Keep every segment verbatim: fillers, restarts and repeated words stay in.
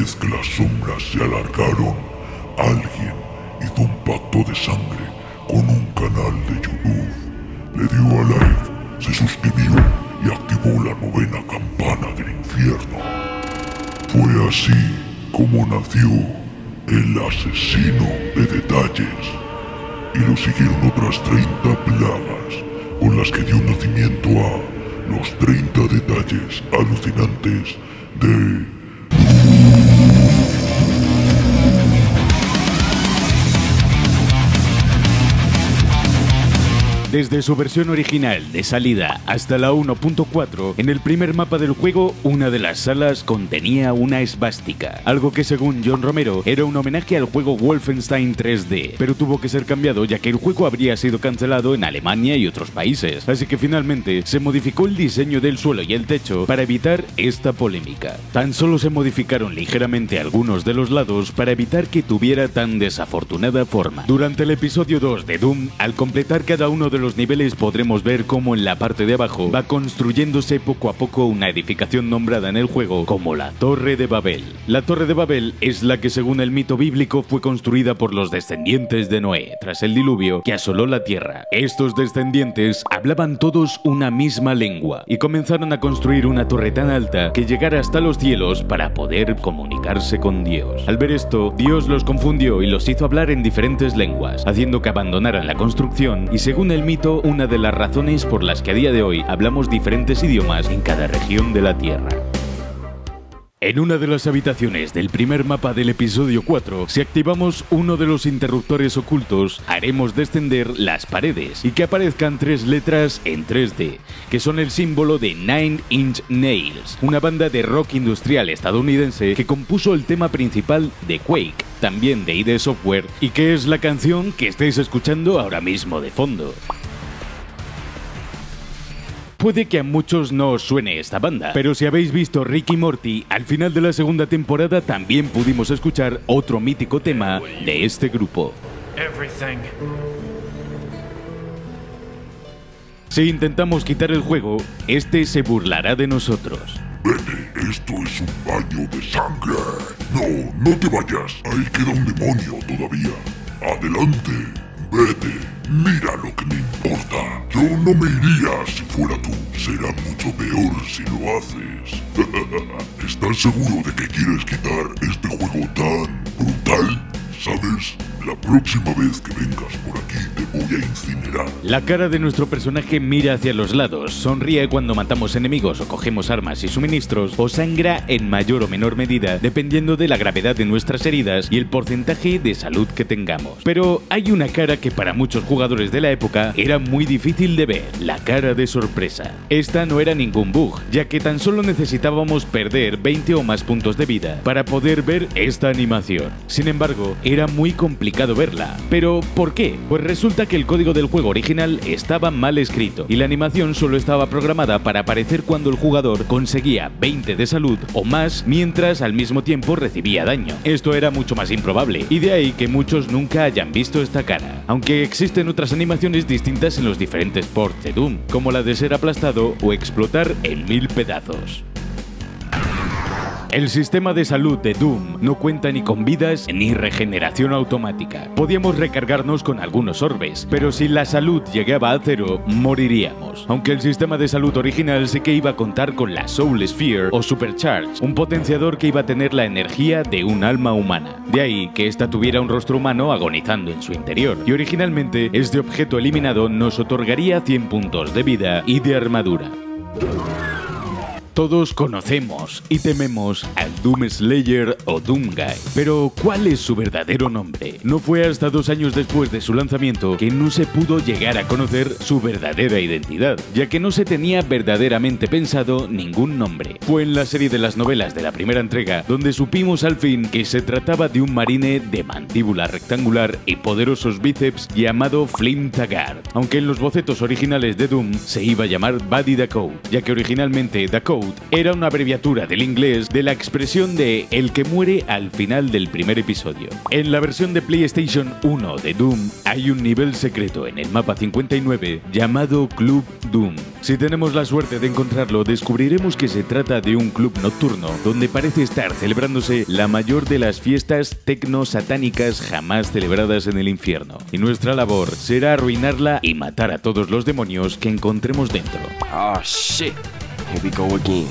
vez que las sombras se alargaron, alguien hizo un pacto de sangre con un canal de YouTube. Le dio a like, se suscribió y activó la novena campana del infierno. Fue así como nació el asesino de detalles. Y lo siguieron otras treinta plagas, con las que dio nacimiento a los treinta detalles alucinantes de... Desde su versión original de salida hasta la uno punto cuatro, en el primer mapa del juego, una de las salas contenía una esvástica, algo que según John Romero era un homenaje al juego Wolfenstein tres D, pero tuvo que ser cambiado ya que el juego habría sido cancelado en Alemania y otros países, así que finalmente se modificó el diseño del suelo y el techo para evitar esta polémica. Tan solo se modificaron ligeramente algunos de los lados para evitar que tuviera tan desafortunada forma. Durante el episodio dos de Doom, al completar cada uno de los los niveles podremos ver cómo en la parte de abajo va construyéndose poco a poco una edificación nombrada en el juego como la Torre de Babel. La Torre de Babel es la que según el mito bíblico fue construida por los descendientes de Noé tras el diluvio que asoló la tierra. Estos descendientes hablaban todos una misma lengua y comenzaron a construir una torre tan alta que llegara hasta los cielos para poder comunicarse con Dios. Al ver esto, Dios los confundió y los hizo hablar en diferentes lenguas, haciendo que abandonaran la construcción y según el mito una de las razones por las que a día de hoy hablamos diferentes idiomas en cada región de la Tierra. En una de las habitaciones del primer mapa del episodio cuatro, si activamos uno de los interruptores ocultos, haremos descender las paredes y que aparezcan tres letras en tres D, que son el símbolo de Nine Inch Nails, una banda de rock industrial estadounidense que compuso el tema principal de Quake, también de I D Software, y que es la canción que estáis escuchando ahora mismo de fondo. Puede que a muchos no os suene esta banda, pero si habéis visto Rick y Morty, al final de la segunda temporada también pudimos escuchar otro mítico tema de este grupo. Everything. Si intentamos quitar el juego, este se burlará de nosotros. Vete, esto es un baño de sangre. No, no te vayas, ahí queda un demonio todavía. Adelante, vete, mira lo que me importa. Yo no me iría si fuera tú, será mucho peor si lo haces. ¿Estás seguro de que quieres quitar este juego tan brutal? ¿Sabes? La próxima vez que vengas por aquí te voy a incinerar. La cara de nuestro personaje mira hacia los lados, sonríe cuando matamos enemigos o cogemos armas y suministros, o sangra en mayor o menor medida dependiendo de la gravedad de nuestras heridas y el porcentaje de salud que tengamos. Pero hay una cara que para muchos jugadores de la época era muy difícil de ver, la cara de sorpresa. Esta no era ningún bug, ya que tan solo necesitábamos perder veinte o más puntos de vida para poder ver esta animación. Sin embargo, era muy complicado verla. ¿Pero por qué? Pues resulta que el código del juego original estaba mal escrito y la animación solo estaba programada para aparecer cuando el jugador conseguía veinte de salud o más mientras al mismo tiempo recibía daño. Esto era mucho más improbable y de ahí que muchos nunca hayan visto esta cara, aunque existen otras animaciones distintas en los diferentes ports de Doom, como la de ser aplastado o explotar en mil pedazos. El sistema de salud de Doom no cuenta ni con vidas ni regeneración automática. Podíamos recargarnos con algunos orbes, pero si la salud llegaba a cero, moriríamos. Aunque el sistema de salud original sí que iba a contar con la Soul Sphere o Supercharge, un potenciador que iba a tener la energía de un alma humana. De ahí que ésta tuviera un rostro humano agonizando en su interior. Y originalmente, este objeto eliminado nos otorgaría cien puntos de vida y de armadura. Todos conocemos y tememos al Doom Slayer o Doomguy, pero ¿cuál es su verdadero nombre? No fue hasta dos años después de su lanzamiento que no se pudo llegar a conocer su verdadera identidad, ya que no se tenía verdaderamente pensado ningún nombre. Fue en la serie de las novelas de la primera entrega donde supimos al fin que se trataba de un marine de mandíbula rectangular y poderosos bíceps llamado Flynn Taggart, aunque en los bocetos originales de Doom se iba a llamar Buddy Dakow, ya que originalmente Dakow Reload era una abreviatura del inglés de la expresión de el que muere al final del primer episodio. En la versión de PlayStation uno de Doom hay un nivel secreto en el mapa cincuenta y nueve llamado Club Doom. Si tenemos la suerte de encontrarlo, descubriremos que se trata de un club nocturno donde parece estar celebrándose la mayor de las fiestas tecno-satánicas jamás celebradas en el infierno. Y nuestra labor será arruinarla y matar a todos los demonios que encontremos dentro. Oh shit, here we go again.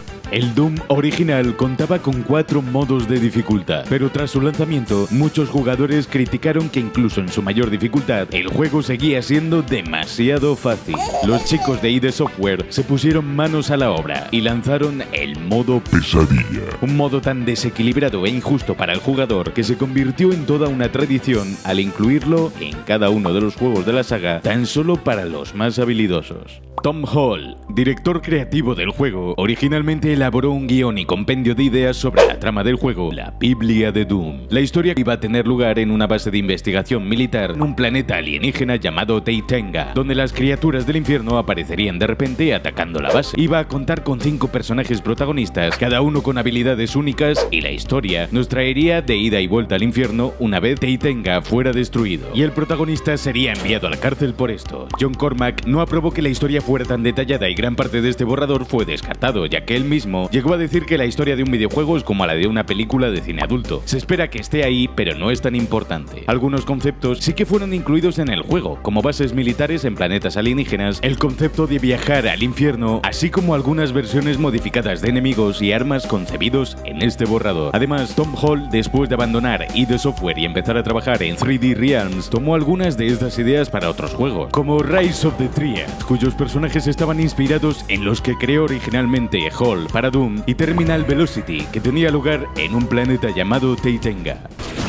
El Doom original contaba con cuatro modos de dificultad, pero tras su lanzamiento, muchos jugadores criticaron que incluso en su mayor dificultad, el juego seguía siendo demasiado fácil. Los chicos de I D Software se pusieron manos a la obra y lanzaron el modo Pesadilla. Un modo tan desequilibrado e injusto para el jugador que se convirtió en toda una tradición al incluirlo en cada uno de los juegos de la saga tan solo para los más habilidosos. Tom Hall, director creativo del juego, originalmente elaboró un guión y compendio de ideas sobre la trama del juego, la Biblia de Doom. La historia iba a tener lugar en una base de investigación militar en un planeta alienígena llamado Teitenga, donde las criaturas del infierno aparecerían de repente atacando la base. Iba a contar con cinco personajes protagonistas, cada uno con habilidades únicas, y la historia nos traería de ida y vuelta al infierno una vez Teitenga fuera destruido. Y el protagonista sería enviado a la cárcel por esto. John Cormack no aprobó que la historia fuera tan detallada y gran parte de este borrador fue descartado, ya que él mismo llegó a decir que la historia de un videojuego es como la de una película de cine adulto. Se espera que esté ahí, pero no es tan importante. Algunos conceptos sí que fueron incluidos en el juego, como bases militares en planetas alienígenas, el concepto de viajar al infierno, así como algunas versiones modificadas de enemigos y armas concebidos en este borrador. Además, Tom Hall, después de abandonar I D Software y empezar a trabajar en tres D Realms, tomó algunas de estas ideas para otros juegos, como Rise of the Triad, cuyos personajes estaban inspirados en los que creó originalmente Hall para Doom, y Terminal Velocity, que tenía lugar en un planeta llamado Teitenga.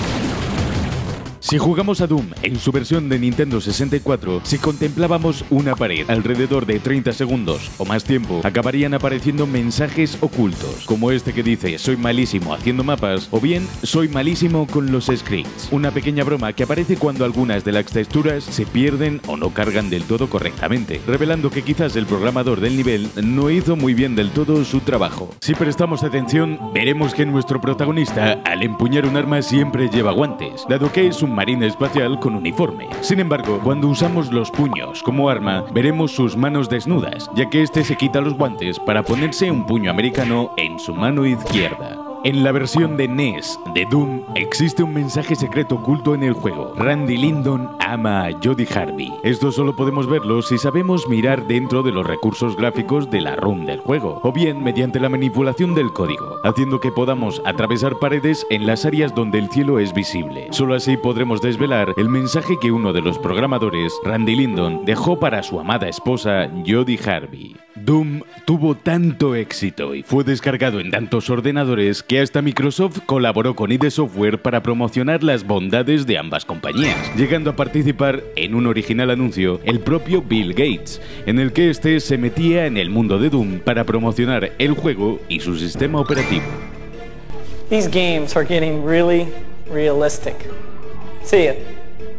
Si jugamos a Doom en su versión de Nintendo sesenta y cuatro, si contemplábamos una pared alrededor de treinta segundos o más tiempo, acabarían apareciendo mensajes ocultos, como este que dice soy malísimo haciendo mapas, o bien soy malísimo con los scripts. Una pequeña broma que aparece cuando algunas de las texturas se pierden o no cargan del todo correctamente, revelando que quizás el programador del nivel no hizo muy bien del todo su trabajo. Si prestamos atención, veremos que nuestro protagonista al empuñar un arma siempre lleva guantes, dado que es un marina espacial con uniforme. Sin embargo, cuando usamos los puños como arma, veremos sus manos desnudas, ya que este se quita los guantes para ponerse un puño americano en su mano izquierda. En la versión de N E S de Doom existe un mensaje secreto oculto en el juego. Randy Lyndon ama a Jodie Harvey. Esto solo podemos verlo si sabemos mirar dentro de los recursos gráficos de la ROM del juego, o bien mediante la manipulación del código, haciendo que podamos atravesar paredes en las áreas donde el cielo es visible. Solo así podremos desvelar el mensaje que uno de los programadores, Randy Lyndon, dejó para su amada esposa Jodie Harvey. Doom tuvo tanto éxito y fue descargado en tantos ordenadores que hasta Microsoft colaboró con I D Software para promocionar las bondades de ambas compañías, llegando a participar en un original anuncio el propio Bill Gates, en el que este se metía en el mundo de Doom para promocionar el juego y su sistema operativo. These games are getting really realistic. See it.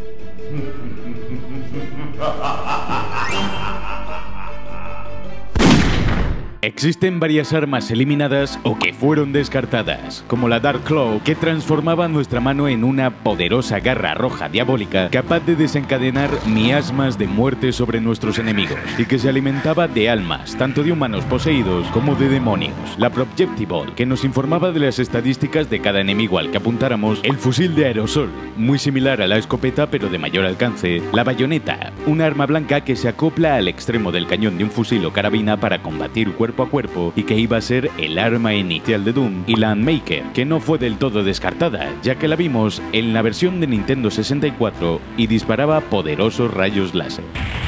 Existen varias armas eliminadas o que fueron descartadas, como la Dark Claw, que transformaba nuestra mano en una poderosa garra roja diabólica capaz de desencadenar miasmas de muerte sobre nuestros enemigos, y que se alimentaba de almas, tanto de humanos poseídos como de demonios. La Projectile, que nos informaba de las estadísticas de cada enemigo al que apuntáramos. El fusil de aerosol, muy similar a la escopeta pero de mayor alcance. La bayoneta, una arma blanca que se acopla al extremo del cañón de un fusil o carabina para combatir cuerpo a cuerpo y que iba a ser el arma inicial de Doom, y la Unmaker, que no fue del todo descartada, ya que la vimos en la versión de Nintendo sesenta y cuatro y disparaba poderosos rayos láser.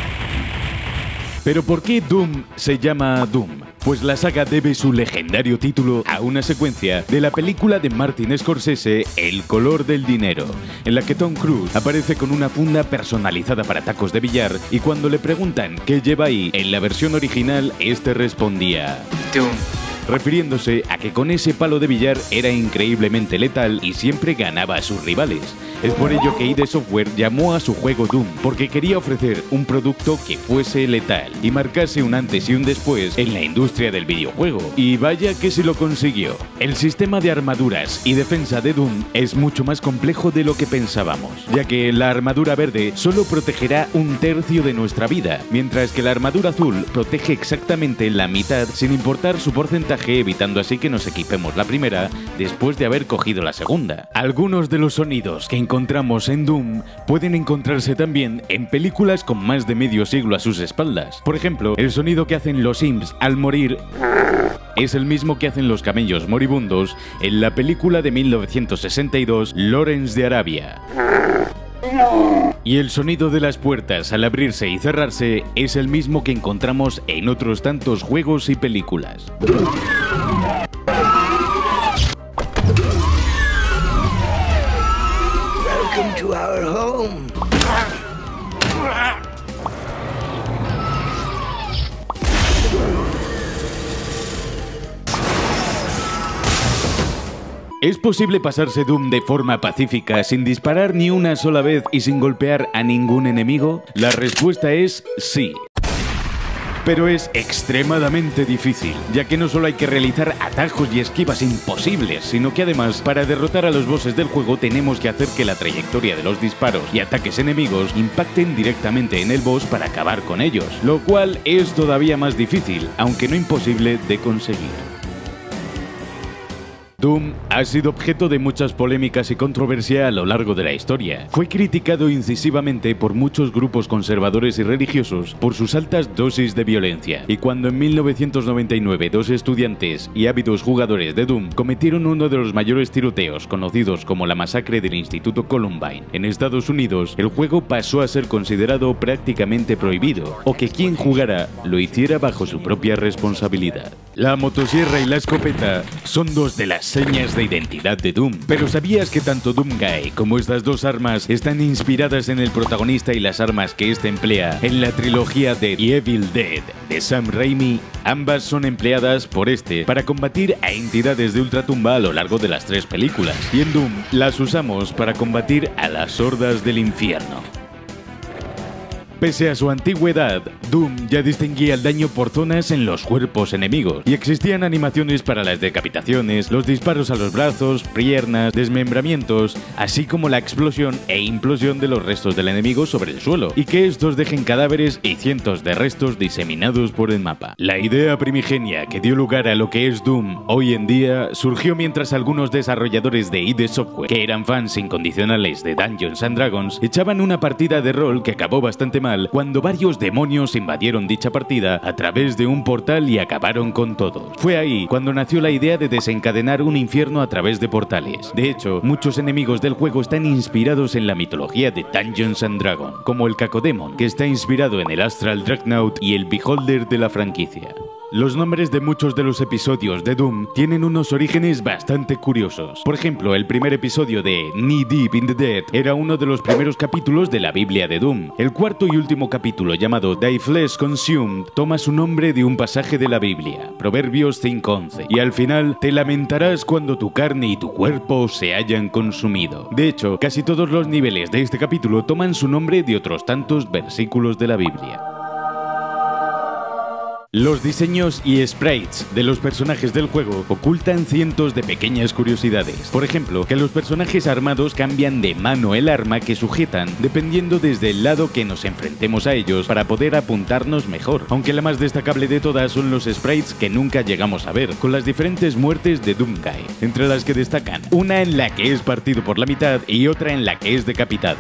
¿Pero por qué Doom se llama Doom? Pues la saga debe su legendario título a una secuencia de la película de Martin Scorsese, El color del dinero, en la que Tom Cruise aparece con una funda personalizada para tacos de billar, y cuando le preguntan qué lleva ahí, en la versión original este respondía: Doom. refiriéndose a que con ese palo de billar era increíblemente letal y siempre ganaba a sus rivales. Es por ello que I D Software llamó a su juego Doom, porque quería ofrecer un producto que fuese letal y marcase un antes y un después en la industria del videojuego. Y vaya que se lo consiguió. El sistema de armaduras y defensa de Doom es mucho más complejo de lo que pensábamos, ya que la armadura verde solo protegerá un tercio de nuestra vida, mientras que la armadura azul protege exactamente la mitad sin importar su porcentaje, evitando así que nos equipemos la primera después de haber cogido la segunda. Algunos de los sonidos que encontramos en Doom pueden encontrarse también en películas con más de medio siglo a sus espaldas. Por ejemplo, el sonido que hacen los imps al morir es el mismo que hacen los camellos moribundos en la película de mil novecientos sesenta y dos Lawrence de Arabia. Y el sonido de las puertas al abrirse y cerrarse es el mismo que encontramos en otros tantos juegos y películas. Welcome to our home. ¿Es posible pasarse Doom de forma pacífica sin disparar ni una sola vez y sin golpear a ningún enemigo? La respuesta es sí. Pero es extremadamente difícil, ya que no solo hay que realizar atajos y esquivas imposibles, sino que además, para derrotar a los bosses del juego tenemos que hacer que la trayectoria de los disparos y ataques enemigos impacten directamente en el boss para acabar con ellos, lo cual es todavía más difícil, aunque no imposible, de conseguir. Doom ha sido objeto de muchas polémicas y controversia a lo largo de la historia. Fue criticado incisivamente por muchos grupos conservadores y religiosos por sus altas dosis de violencia, y cuando en mil novecientos noventa y nueve dos estudiantes y ávidos jugadores de Doom cometieron uno de los mayores tiroteos conocidos como la masacre del Instituto Columbine en Estados Unidos, el juego pasó a ser considerado prácticamente prohibido, o que quien jugara lo hiciera bajo su propia responsabilidad. La motosierra y la escopeta son dos de las señas de identidad de Doom, pero ¿sabías que tanto Doomguy como estas dos armas están inspiradas en el protagonista y las armas que éste emplea en la trilogía de The Evil Dead de Sam Raimi? Ambas son empleadas por este para combatir a entidades de ultratumba a lo largo de las tres películas, y en Doom las usamos para combatir a las hordas del infierno. Pese a su antigüedad, Doom ya distinguía el daño por zonas en los cuerpos enemigos, y existían animaciones para las decapitaciones, los disparos a los brazos, piernas, desmembramientos, así como la explosión e implosión de los restos del enemigo sobre el suelo, y que estos dejen cadáveres y cientos de restos diseminados por el mapa. La idea primigenia que dio lugar a lo que es Doom hoy en día surgió mientras algunos desarrolladores de I D Software, que eran fans incondicionales de Dungeons and Dragons, echaban una partida de rol que acabó bastante mal cuando varios demonios invadieron dicha partida a través de un portal y acabaron con todos. Fue ahí cuando nació la idea de desencadenar un infierno a través de portales. De hecho, muchos enemigos del juego están inspirados en la mitología de Dungeons and Dragons, como el Cacodemon, que está inspirado en el Astral Dreadnought, y el Beholder de la franquicia. Los nombres de muchos de los episodios de Doom tienen unos orígenes bastante curiosos. Por ejemplo, el primer episodio de Knee Deep in the Dead era uno de los primeros capítulos de la Biblia de Doom. El cuarto y último capítulo, llamado Thy Flesh Consumed, toma su nombre de un pasaje de la Biblia, Proverbios cinco once, y al final, te lamentarás cuando tu carne y tu cuerpo se hayan consumido. De hecho, casi todos los niveles de este capítulo toman su nombre de otros tantos versículos de la Biblia. Los diseños y sprites de los personajes del juego ocultan cientos de pequeñas curiosidades. Por ejemplo, que los personajes armados cambian de mano el arma que sujetan dependiendo desde el lado que nos enfrentemos a ellos para poder apuntarnos mejor. Aunque la más destacable de todas son los sprites que nunca llegamos a ver, con las diferentes muertes de Doomguy, entre las que destacan una en la que es partido por la mitad y otra en la que es decapitado.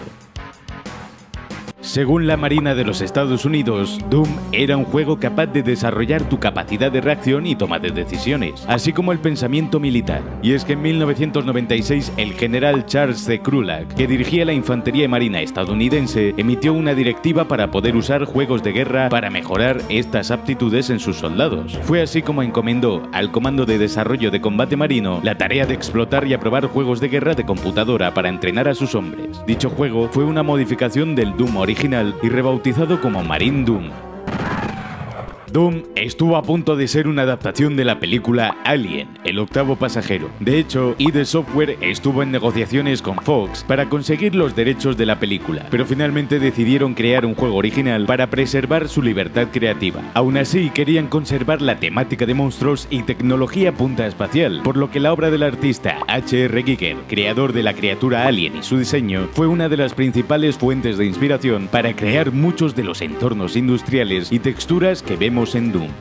Según la Marina de los Estados Unidos, Doom era un juego capaz de desarrollar tu capacidad de reacción y toma de decisiones, así como el pensamiento militar. Y es que en mil novecientos noventa y seis el general Charles C. Krulak, que dirigía la infantería marina estadounidense, emitió una directiva para poder usar juegos de guerra para mejorar estas aptitudes en sus soldados. Fue así como encomendó al Comando de Desarrollo de Combate Marino la tarea de explotar y aprobar juegos de guerra de computadora para entrenar a sus hombres. Dicho juego fue una modificación del Doom original y rebautizado como Marine Doom. Doom estuvo a punto de ser una adaptación de la película Alien, el octavo pasajero. De hecho, I D Software estuvo en negociaciones con Fox para conseguir los derechos de la película, pero finalmente decidieron crear un juego original para preservar su libertad creativa. Aún así, querían conservar la temática de monstruos y tecnología punta espacial, por lo que la obra del artista H R Giger, creador de la criatura Alien y su diseño, fue una de las principales fuentes de inspiración para crear muchos de los entornos industriales y texturas que vemos en Doom.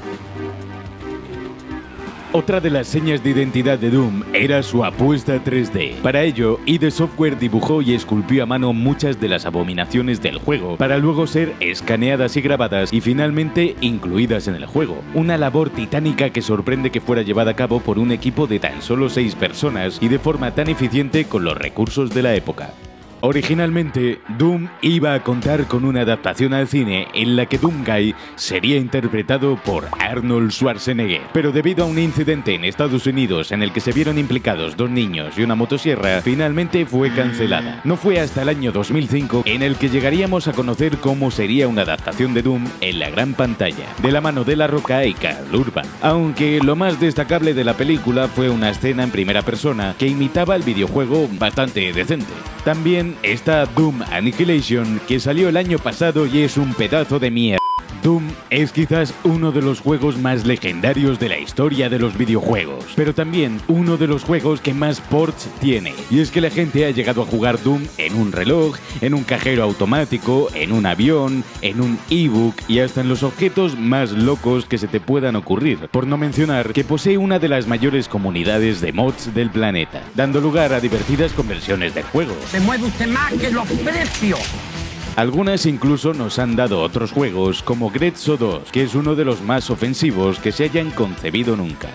Otra de las señas de identidad de Doom era su apuesta tres D. Para ello, I D Software dibujó y esculpió a mano muchas de las abominaciones del juego, para luego ser escaneadas y grabadas y finalmente incluidas en el juego. Una labor titánica que sorprende que fuera llevada a cabo por un equipo de tan solo seis personas y de forma tan eficiente con los recursos de la época. Originalmente, Doom iba a contar con una adaptación al cine en la que Doomguy sería interpretado por Arnold Schwarzenegger, pero debido a un incidente en Estados Unidos en el que se vieron implicados dos niños y una motosierra, finalmente fue cancelada. No fue hasta el año dos mil cinco en el que llegaríamos a conocer cómo sería una adaptación de Doom en la gran pantalla, de la mano de La Roca y Karl Urban. Aunque lo más destacable de la película fue una escena en primera persona que imitaba el videojuego bastante decente. También está Doom Annihilation, que salió el año pasado y es un pedazo de mierda. Doom es quizás uno de los juegos más legendarios de la historia de los videojuegos, pero también uno de los juegos que más ports tiene. Y es que la gente ha llegado a jugar Doom en un reloj, en un cajero automático, en un avión, en un ebook y hasta en los objetos más locos que se te puedan ocurrir, por no mencionar que posee una de las mayores comunidades de mods del planeta, dando lugar a divertidas conversiones del juego. Se mueve usted más que los precios. Algunas incluso nos han dado otros juegos como Grezzo dos, que es uno de los más ofensivos que se hayan concebido nunca.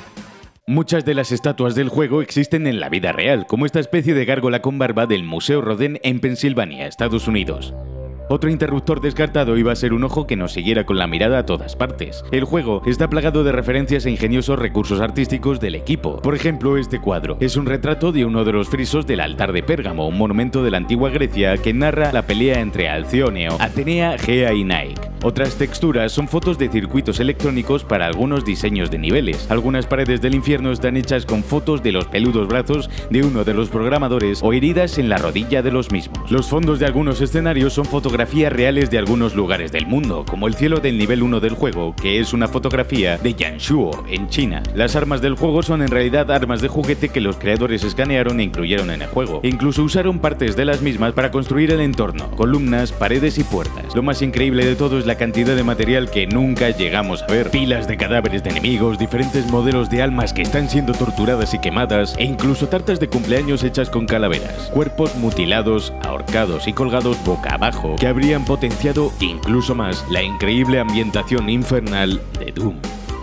Muchas de las estatuas del juego existen en la vida real, como esta especie de gárgola con barba del Museo Rodin en Pensilvania, Estados Unidos. Otro interruptor descartado iba a ser un ojo que nos siguiera con la mirada a todas partes. El juego está plagado de referencias e ingeniosos recursos artísticos del equipo. Por ejemplo, este cuadro es un retrato de uno de los frisos del altar de Pérgamo, un monumento de la antigua Grecia que narra la pelea entre Alcióneo, Atenea, Gea y Nike. Otras texturas son fotos de circuitos electrónicos para algunos diseños de niveles. Algunas paredes del infierno están hechas con fotos de los peludos brazos de uno de los programadores o heridas en la rodilla de los mismos. Los fondos de algunos escenarios son fotografías reales de algunos lugares del mundo, como el cielo del nivel uno del juego, que es una fotografía de Yanshuo, en China. Las armas del juego son en realidad armas de juguete que los creadores escanearon e incluyeron en el juego. E incluso usaron partes de las mismas para construir el entorno, columnas, paredes y puertas. Lo más increíble de todo es la cantidad de material que nunca llegamos a ver. Pilas de cadáveres de enemigos, diferentes modelos de almas que están siendo torturadas y quemadas, e incluso tartas de cumpleaños hechas con calaveras. Cuerpos mutilados, ahorcados y colgados boca abajo, que habrían potenciado incluso más la increíble ambientación infernal de Doom.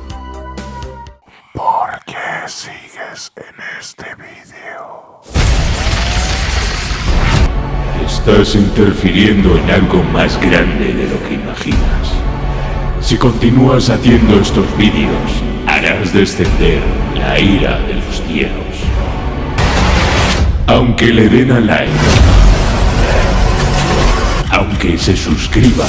¿Por qué sigues en este vídeo? Estás interfiriendo en algo más grande de lo que imaginas. Si continúas haciendo estos vídeos, harás descender la ira de los cielos. Aunque le den a like, aunque se suscriban,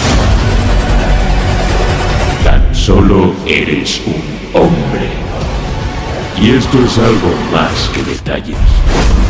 tan solo eres un hombre. Y esto es algo más que detalles.